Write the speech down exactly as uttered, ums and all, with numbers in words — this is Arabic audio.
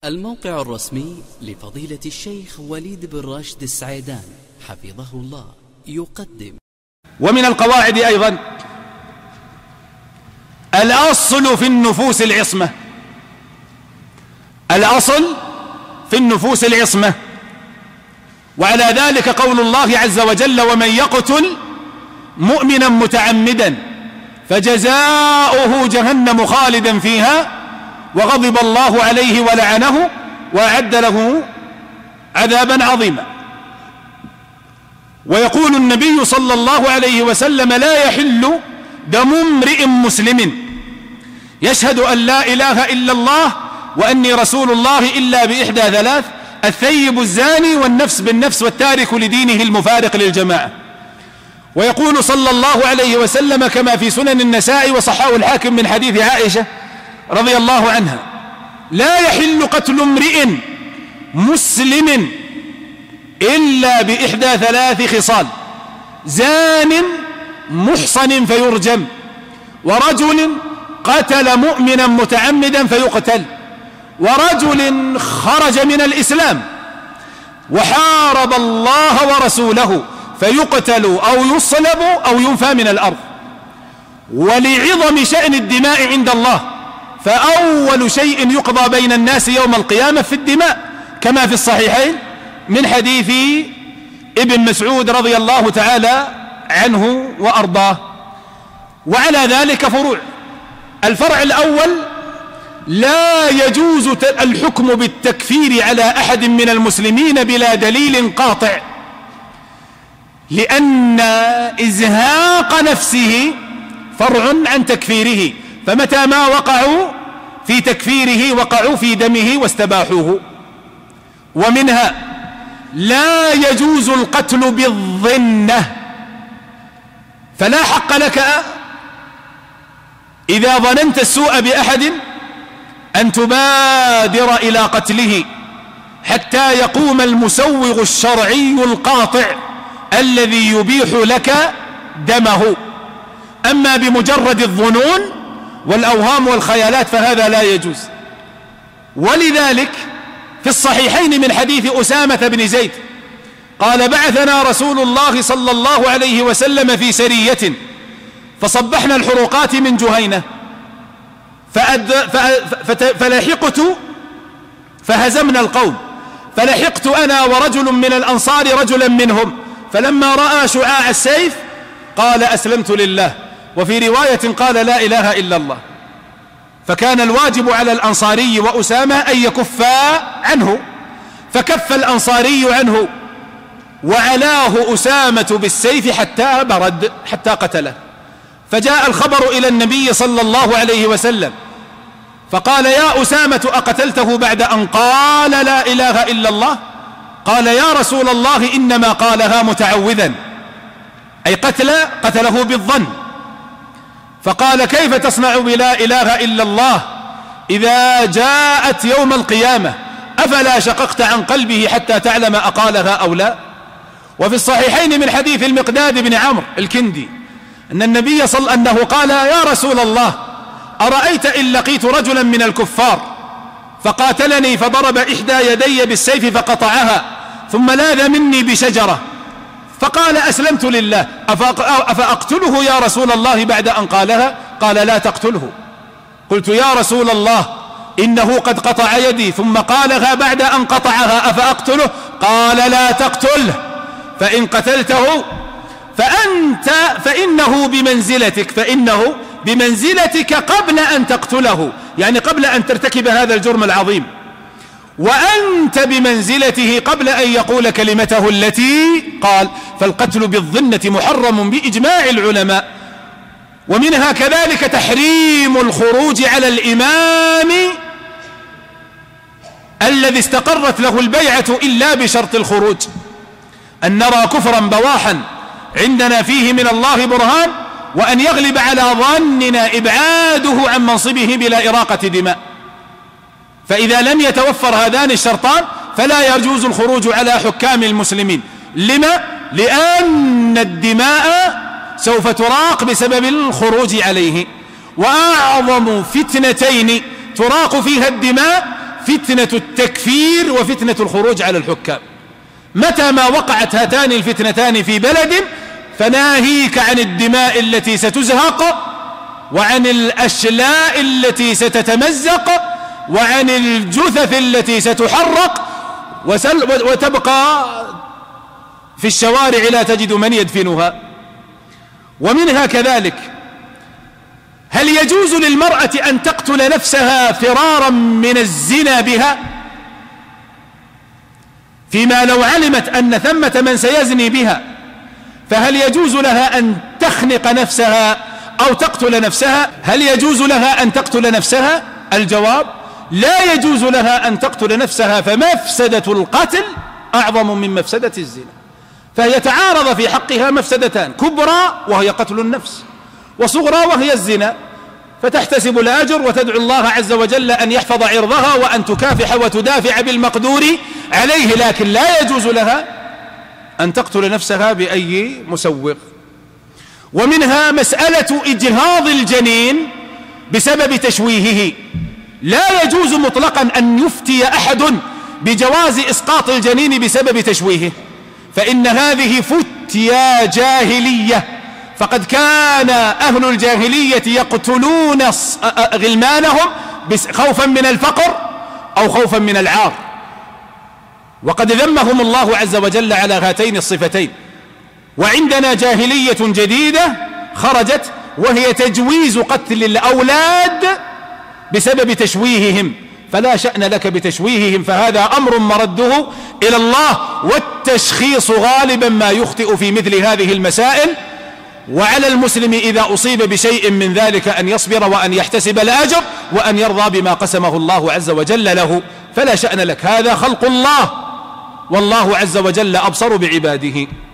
الموقع الرسمي لفضيلة الشيخ وليد بن راشد السعيدان حفظه الله يقدم. ومن القواعد أيضا الأصل في النفوس العصمة. الأصل في النفوس العصمة، وعلى ذلك قول الله عز وجل: ومن يقتل مؤمنا متعمدا فجزاؤه جهنم خالدا فيها وغضب الله عليه ولعنه وأعد له عذابا عظيما. ويقول النبي صلى الله عليه وسلم: لا يحل دم امرئ مسلم يشهد أن لا إله إلا الله وأني رسول الله إلا بإحدى ثلاث: الثيب الزاني والنفس بالنفس والتارك لدينه المفارق للجماعة. ويقول صلى الله عليه وسلم كما في سنن النساء وصححه الحاكم من حديث عائشة رضي الله عنها: لا يحل قتل امرئ مسلم إلا بإحدى ثلاث خصال: زان محصن فيرجم، ورجل قتل مؤمنا متعمدا فيقتل، ورجل خرج من الإسلام وحارب الله ورسوله فيقتل أو يصلب أو ينفى من الأرض. ولعظم شأن الدماء عند الله فأول شيء يقضى بين الناس يوم القيامة في الدماء، كما في الصحيحين من حديث ابن مسعود رضي الله تعالى عنه وأرضاه. وعلى ذلك فروع. الفرع الأول: لا يجوز الحكم بالتكفير على أحد من المسلمين بلا دليل قاطع، لأن إزهاق نفسه فرع عن تكفيره، فمتى ما وقعوا في تكفيره وقعوا في دمه واستباحوه. ومنها: لا يجوز القتل بالظنة، فلا حق لك إذا ظننت السوء بأحد أن تبادر إلى قتله حتى يقوم المسوغ الشرعي القاطع الذي يبيح لك دمه. أما بمجرد الظنون والأوهام والخيالات فهذا لا يجوز. ولذلك في الصحيحين من حديث أسامة بن زيد قال: بعثنا رسول الله صلى الله عليه وسلم في سرية فصبحنا الحروقات من جهينة فلحقت فهزمنا القوم، فلحقت أنا ورجل من الأنصار رجلا منهم، فلما رأى شعاع السيف قال: أسلمت لله. وفي رواية قال: لا إله إلا الله. فكان الواجب على الأنصاري وأسامة أن يكفا عنه، فكف الأنصاري عنه وعلاه أسامة بالسيف حتى برد حتى قتله. فجاء الخبر إلى النبي صلى الله عليه وسلم فقال: يا أسامة أقتلته بعد أن قال لا إله إلا الله؟ قال: يا رسول الله إنما قالها متعوذا، أي قتل قتله بالظن. فقال: كيف تصنع بلا إله إلا الله إذا جاءت يوم القيامة؟ أفلا شققت عن قلبه حتى تعلم أقالها أو لا؟ وفي الصحيحين من حديث المقداد بن عمرو الكندي أن النبي صلى الله عليه وسلم أنه قال: يا رسول الله أرأيت إن لقيت رجلا من الكفار فقاتلني فضرب إحدى يدي بالسيف فقطعها ثم لاذ مني بشجرة فقال: أسلمت لله، أفأقتله يا رسول الله بعد أن قالها؟ قال: لا تقتله. قلت: يا رسول الله إنه قد قطع يدي ثم قالها بعد أن قطعها، أفأقتله؟ قال: لا تقتله، فإن قتلته فأنت فإنه بمنزلتك فإنه بمنزلتك قبل أن تقتله، يعني قبل أن ترتكب هذا الجرم العظيم، وأنت بمنزلته قبل أن يقول كلمته التي قال. فالقتل بالظنة محرم بإجماع العلماء. ومنها كذلك تحريم الخروج على الإمام الذي استقرت له البيعة إلا بشرط الخروج. أن نرى كفرا بواحا عندنا فيه من الله برهان، وأن يغلب على ظننا إبعاده عن منصبه بلا إراقة دماء. فإذا لم يتوفر هذان الشرطان فلا يجوز الخروج على حكام المسلمين. لما؟ لأن الدماء سوف تراق بسبب الخروج عليه. وأعظم فتنتين تراق فيها الدماء فتنة التكفير وفتنة الخروج على الحكام. متى ما وقعت هاتان الفتنتان في بلد فناهيك عن الدماء التي ستزهق، وعن الأشلاء التي ستتمزق، وعن الجثث التي ستحرق وتبقى في الشوارع لا تجد من يدفنها. ومنها كذلك، هل يجوز للمرأة أن تقتل نفسها فرارا من الزنا بها، فيما لو علمت أن ثمة من سيزني بها، فهل يجوز لها أن تخنق نفسها أو تقتل نفسها؟ هل يجوز لها أن تقتل نفسها؟ الجواب: لا يجوز لها أن تقتل نفسها، فمفسدة القتل أعظم من مفسدة الزنا، فهي تعارض في حقها مفسدتان: كبرى وهي قتل النفس، وصغرى وهي الزنا، فتحتسب الأجر وتدعو الله عز وجل أن يحفظ عرضها وأن تكافح وتدافع بالمقدور عليه، لكن لا يجوز لها أن تقتل نفسها بأي مسوغ. ومنها مسألة إجهاض الجنين بسبب تشويهه. لا يجوز مطلقا أن يفتي أحد بجواز إسقاط الجنين بسبب تشويهه، فإن هذه فتيا جاهلية، فقد كان أهل الجاهلية يقتلون غلمانهم خوفا من الفقر أو خوفا من العار، وقد ذمهم الله عز وجل على هاتين الصفتين. وعندنا جاهلية جديدة خرجت، وهي تجويز قتل الأولاد بسبب تشويههم، فلا شأن لك بتشويههم، فهذا أمر مرده إلى الله، والتشخيص غالبا ما يخطئ في مثل هذه المسائل. وعلى المسلم إذا أصيب بشيء من ذلك أن يصبر وأن يحتسب الأجر وأن يرضى بما قسمه الله عز وجل له، فلا شأن لك، هذا خلق الله، والله عز وجل أبصر بعباده.